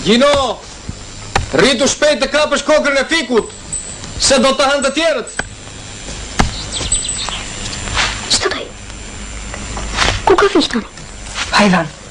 Gino, rritu shpejt të kapësh kokën e fikut, se do të hanë të tjerët. Ç'të bëj? Ku ka fish tani? Hajvan.